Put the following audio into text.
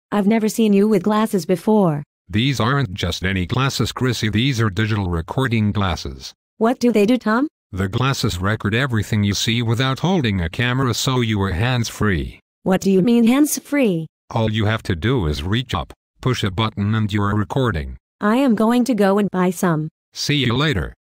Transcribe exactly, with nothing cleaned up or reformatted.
I've never seen you with glasses before. These aren't just any glasses, Chrissy. These are digital recording glasses. What do they do, Tom? The glasses record everything you see without holding a camera, so you are hands-free. What do you mean hands-free? All you have to do is reach up, push a button, and you're recording. I am going to go and buy some. See you later.